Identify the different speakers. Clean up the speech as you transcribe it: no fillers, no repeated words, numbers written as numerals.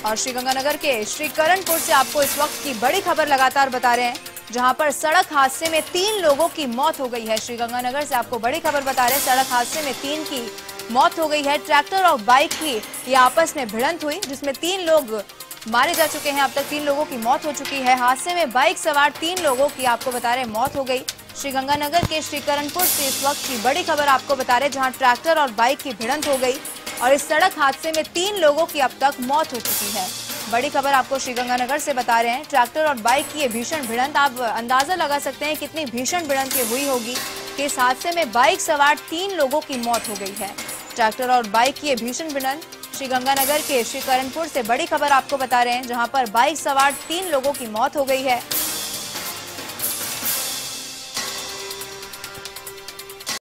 Speaker 1: और श्रीगंगानगर के श्रीकरणपुर से आपको इस वक्त की बड़ी खबर लगातार बता रहे हैं, जहां पर सड़क हादसे में 3 लोगों की मौत हो गई है। श्रीगंगानगर से आपको बड़ी खबर बता रहे हैं, सड़क हादसे में 3 की मौत हो गई है। ट्रैक्टर और बाइक की ये आपस में भिड़ंत हुई, जिसमें 3 लोग मारे जा चुके हैं। अब तक 3 लोगों की मौत हो चुकी है। हादसे में बाइक सवार 3 लोगों की आपको बता रहे हैं मौत हो गई। श्रीगंगानगर के श्रीकरणपुर से इस वक्त की बड़ी खबर आपको बता रहे हैं, जहां ट्रैक्टर और बाइक की भिड़ंत हो गई और इस सड़क हादसे में 3 लोगों की अब तक मौत हो चुकी है। बड़ी खबर आपको श्रीगंगानगर से बता रहे हैं। ट्रैक्टर और बाइक की ये भीषण भिड़ंत, आप अंदाजा लगा सकते हैं कितनी भीषण भिड़ंत ये हुई होगी कि इस हादसे में बाइक सवार 3 लोगों की मौत हो गई है। ट्रैक्टर और बाइक की ये भीषण भिड़ंत श्रीगंगानगर के श्रीकरणपुर से बड़ी खबर आपको बता रहे हैं, जहां पर बाइक सवार 3 लोगों की मौत हो गई है।